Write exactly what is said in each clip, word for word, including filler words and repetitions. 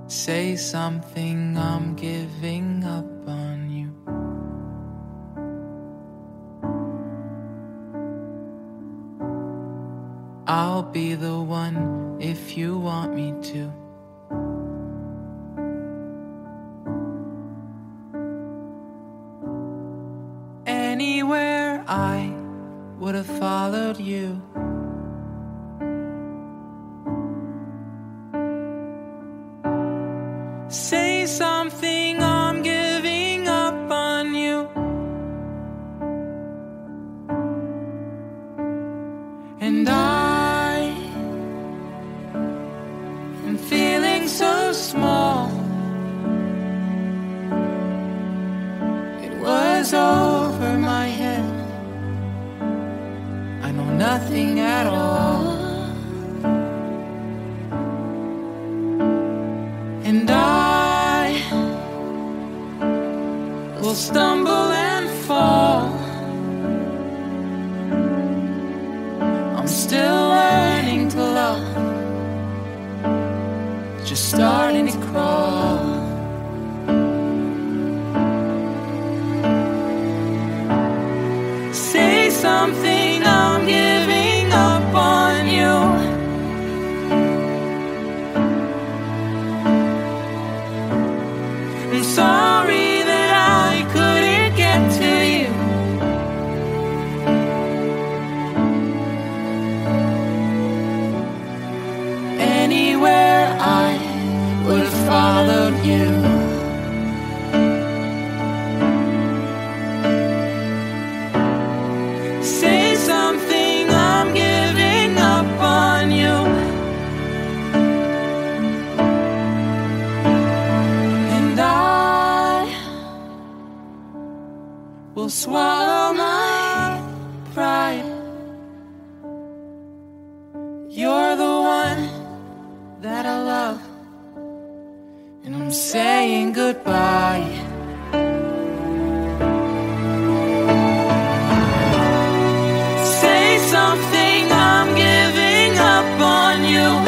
Say something, I'm giving up on you. I'll be the one if you want me to. Anywhere I would have followed you. Say something, I'm giving up on you. And I am feeling so small. It was over my head. I know nothing at all. And I will stumble and fall. I'm still learning to love, just starting to crawl. Say something, I'm giving up on you. I'm sorry that I couldn't get to you. Anywhere I would have followed you. Say something, I'm giving up on you. Will swallow my pride. You're the one that I love, and I'm saying goodbye. Say something, I'm giving up on you.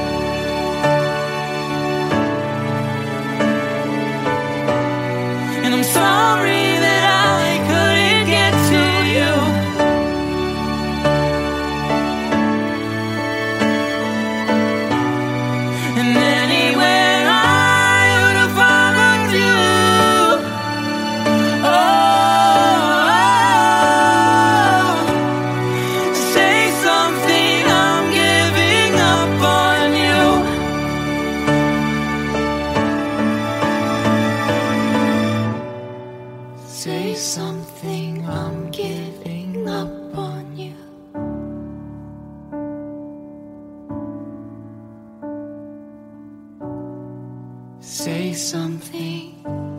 And I'm sorry that I couldn't get to you. And anywhere I would have followed you. Oh, say something, I'm giving up on you. Say something, I'm giving up on you. Say something.